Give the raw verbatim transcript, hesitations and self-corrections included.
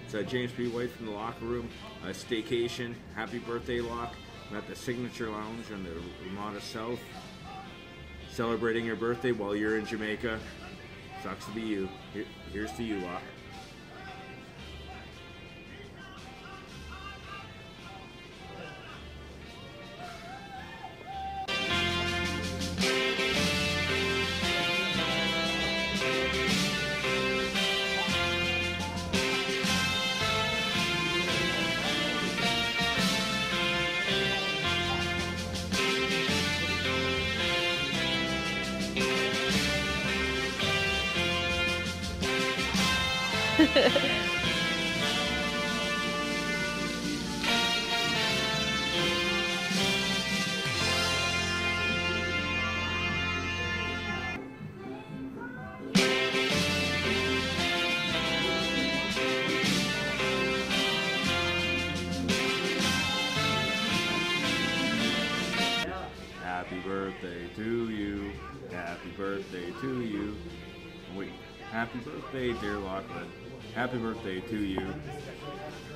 It's uh, James P. White from the Locker Room, uh, Staycation. Happy birthday, Lock. I'm at the Signature Lounge on the Ramada South, celebrating your birthday while you're in Jamaica. Sucks to be you. Here, here's to you, Lock. Happy birthday to you. Happy birthday to you. Wait. Happy birthday, dear Lochlin. Happy birthday to you.